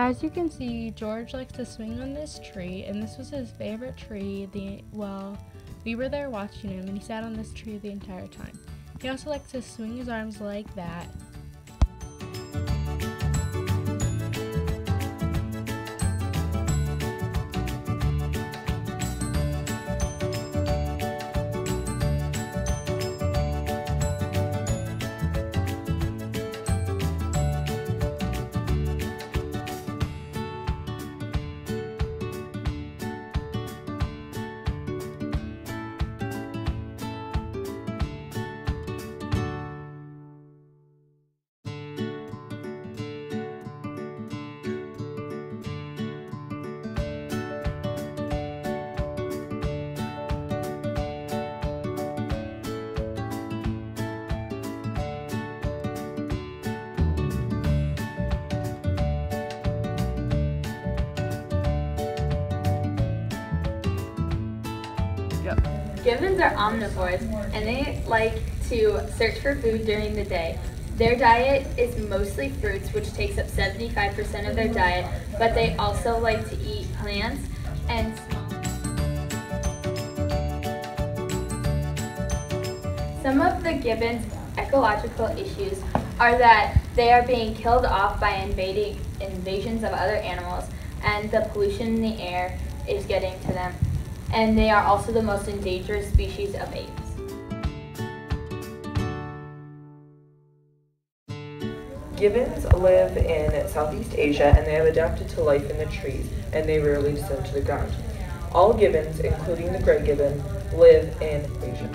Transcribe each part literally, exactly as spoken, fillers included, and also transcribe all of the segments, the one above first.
As you can see, George likes to swing on this tree, and this was his favorite tree. The well, we were there watching him, and he sat on this tree the entire time. He also likes to swing his arms like that. Gibbons are omnivores, and they like to search for food during the day. Their diet is mostly fruits, which takes up seventy-five percent of their diet, but they also like to eat plants and small. Some of the gibbons' ecological issues are that they are being killed off by invading invasions of other animals, and the pollution in the air is getting to them. And they are also the most endangered species of apes. Gibbons live in Southeast Asia, and they have adapted to life in the trees, and they rarely descend to the ground. All gibbons, including the gray gibbon, live in Asia.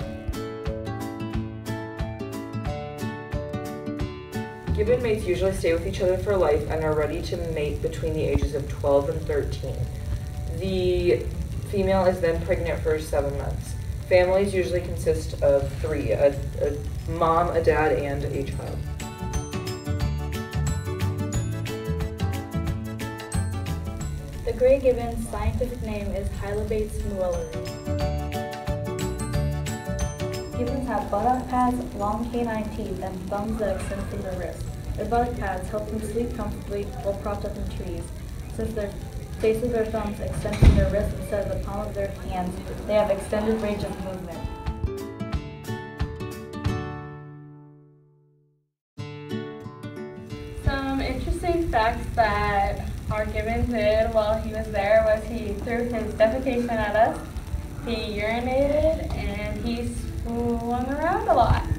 Gibbon mates usually stay with each other for life and are ready to mate between the ages of twelve and thirteen. The female is then pregnant for seven months. Families usually consist of three, a, a mom, a dad, and a child. The gray gibbon's scientific name is Hylobates muelleri. Gibbons have buttock pads, long canine teeth, and thumbs that extend from their wrists. Their buttock pads help them sleep comfortably while propped up in trees. Since their base of their thumbs extend from their wrists instead of the palm of their hands, they have extended range of movement. Some interesting facts that our gibbon did while he was there was he threw his defecation at us, he urinated, and he swung around a lot.